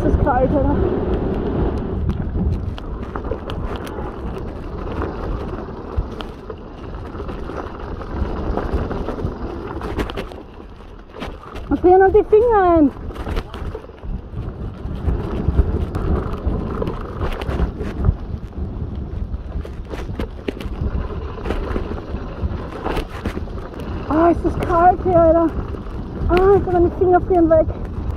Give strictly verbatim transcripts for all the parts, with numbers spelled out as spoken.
das kalt, oder? Und frieren noch die Finger ein. Ah, ist das kalt hier, Alter. Ah, ich meine Finger frieren weg.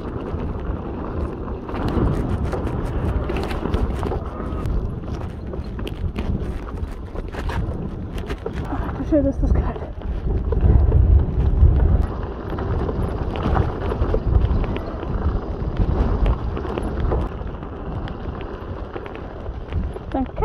Ah, schön ist das kalt. Danke.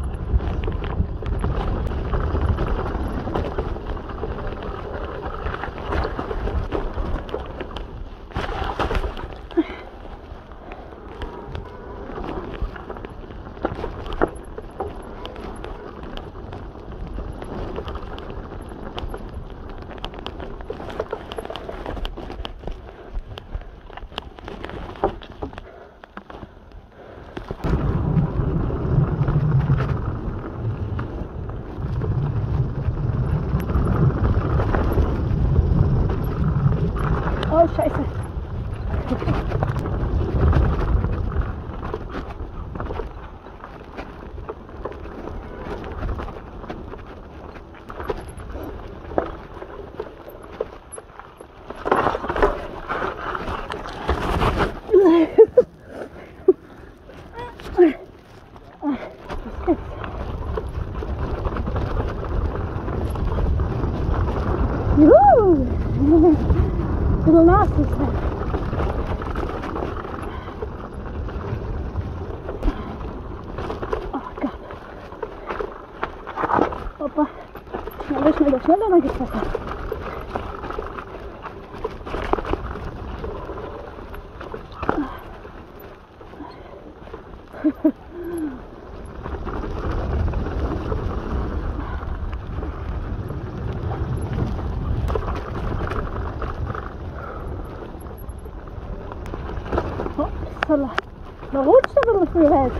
Oh, Scheiße. Juhu! Ein bisschen nass ist es. Oh Gott. Hoppa. Schneller, schneller, schneller, dann geht's besser. Da rutscht aber noch viel weit.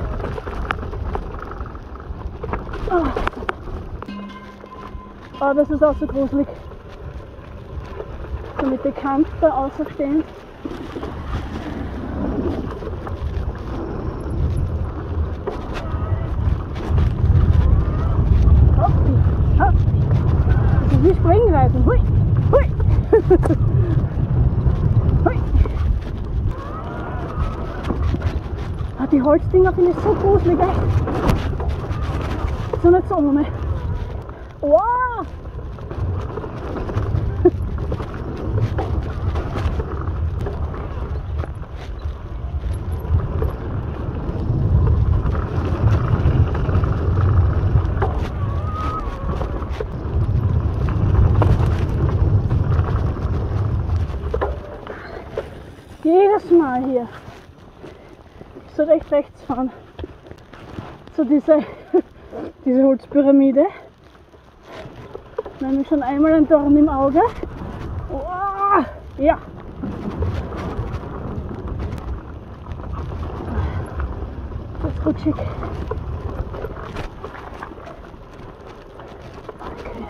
Oh. Oh, das ist auch so gruselig. So mit den Kampf da außer stehen. Hoppi, hoppi. Das ist wie Springreiten. Hui, hui. Hui. Die Holzdinger finde ich so gruselig, echt. So nicht so ohne. Wow! Jedes Mal hier. So recht rechts fahren. So diese, diese Holzpyramide. Nämlich schon einmal ein Dorn im Auge. Oh, ja. Das ist rutschig. Okay.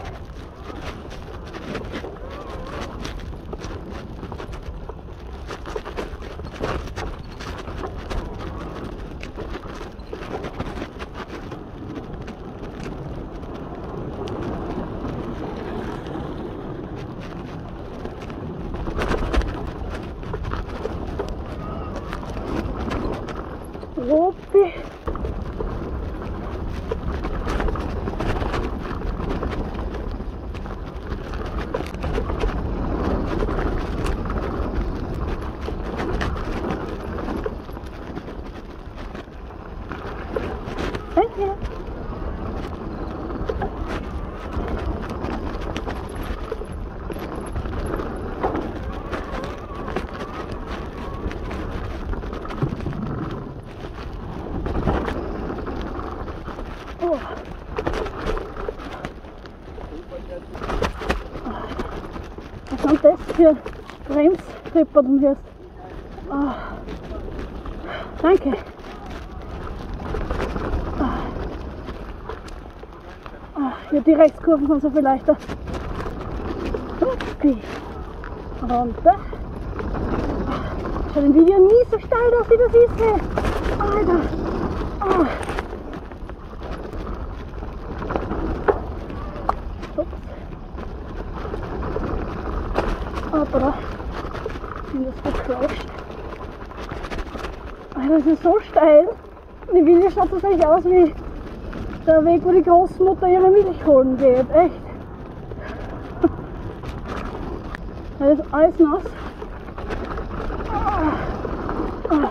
Ropi. Danke. Oh. Was sind das für Bremstripperten hier? Oh. Danke. Ja, die Rechtskurven sind so viel leichter. Okay. Runter. Schaut im Video nie so steil aus, wie das ist. Hey. Alter. Oh. Ups. Aber ich bin das gecrashed. Alter, das ist so steil. Und im Video schaut das eigentlich aus wie der Weg, wo die Großmutter ihre Milch holen geht. Echt. Das ist alles nass. Ah. Ah.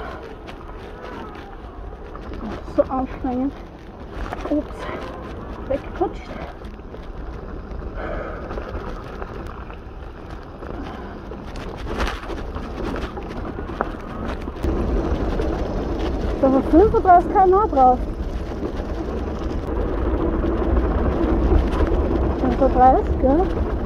So anstrengend. Ups. Weggerutscht. Da war fünfunddreißig Kilometer pro Stunde drauf. fünfunddreißig, gell?